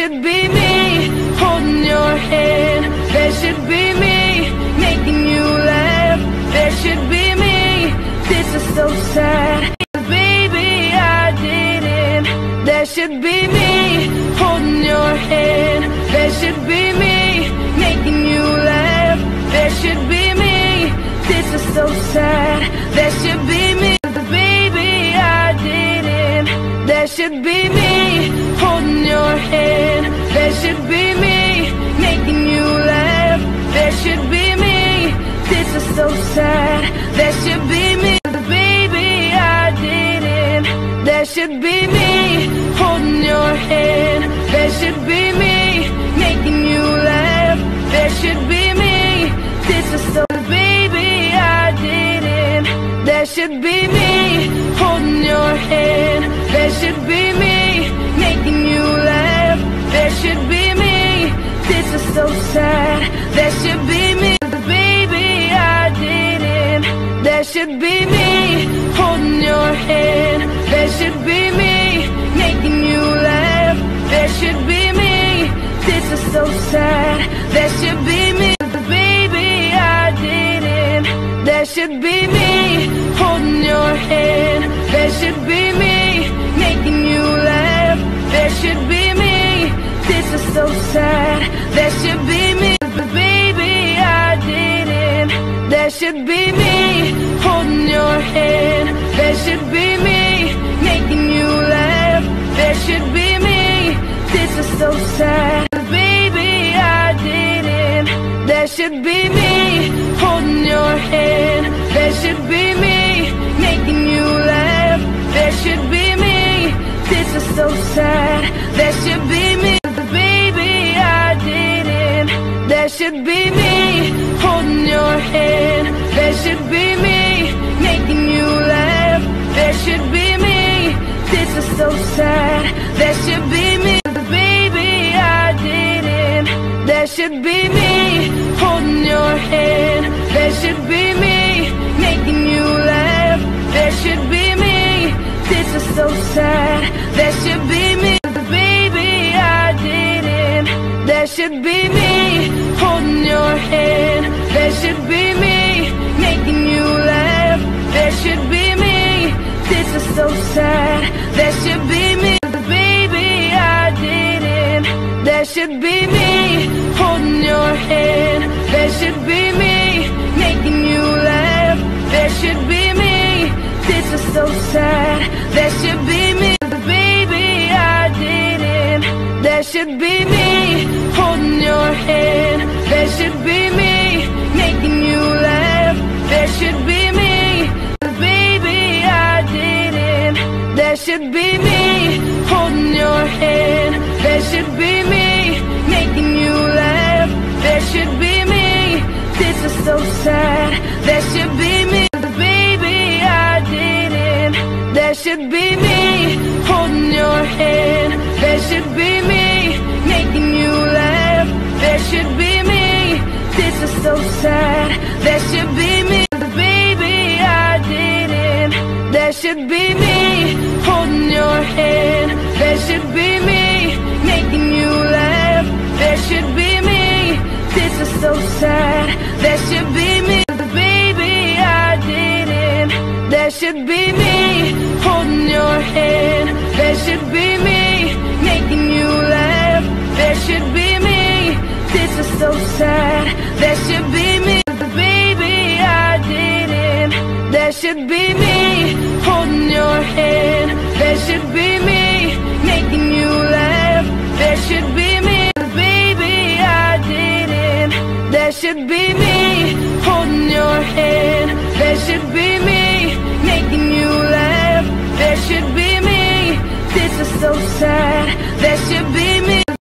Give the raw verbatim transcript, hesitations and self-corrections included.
should be me holding your hand. There should be me making you laugh. There should be me. This is so sad. Baby, I didn't. There should be me holding your hand. There should be me making you laugh. There should be me. This is so sad. There should be me. Baby, I didn't. There should be me holding your hand. There should be me making you laugh. There should be me. This is so sad. There should be me. Baby, I didn't. There should be me holding your hand. There should be me making you laugh. There should be me. This is so. Baby, I didn't. There should be me holding your hand. There should be me making you laugh. There should be me. This is so sad. There should be me. Baby, I didn't. There should be me holding your hand. There should be me making you laugh. There should be me. This is so sad. There should be me. Baby, I didn't. There should be me holding your hand. There should be me making you laugh. There should be me. This is so sad. There should be me. Baby, I didn't. There should be me holding your hand. There should be me making you laugh. There should be me. This is so sad. Baby, I didn't. There should be me holding your hand. There should be me making you laugh. There should be me. This is so sad. There should be me. Baby, I didn't. There should be me holding your hand. There should be me making you laugh. There should be me. This is so sad. There should be me. Baby, I didn't. There should be me holding your hand. There should be me making you laugh. There should be me. This is so sad. There should be me. Baby, I didn't. There should be me holding your hand. There should be me making you laugh. There should be me. This is so sad. There should be me. Baby, I didn't. There should be me holding your hand. There should be me making you laugh. There should be me. This is so sad. There should be me. Baby, I didn't. There should be me holding your hand. There should be me making you laugh. There should be me. Baby, I didn't. There should be me holding your hand. There should be me making you laugh. There should be me. This is so sad. There should be me. Baby, I didn't. There should be me holding your hand. There should be me making you laugh. There should be me. This is so sad. There should be me. Baby, I didn't. There should be me holding your hand. There should be me making you laugh. There should be me. This is so sad. There should be me. Baby, I didn't. There should be me holding your hand. There should be me making you laugh. There should be me. This is so sad. There should be me. Baby, I didn't. There should be me holding your hand. There should be me making you laugh. There should be me. Baby, I didn't. There should be me holding your hand. There should be me making you laugh. There should be me. This is so sad. There should be me.